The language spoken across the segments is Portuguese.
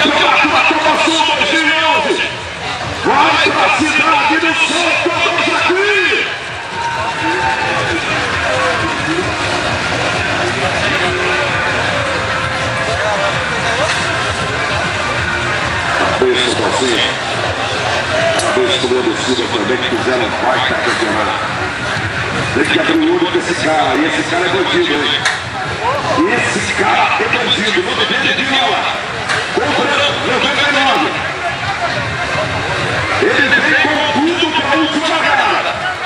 campeonato da Copa Sul 2011. Vai pra cidade do Sol, todos aqui. Cabeça pra cima. Cabeça do Silva também, que fizeram um baita campeonato. Tem que abrir o olho desse cara, e esse cara é bandido, hein? Esse cara é bandido, o nome dele é Vila, contra 99. Ele vem com tudo para a última largada.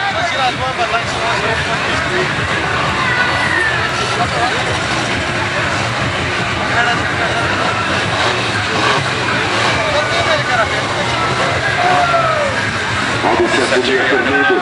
Olha o centro de Fernando.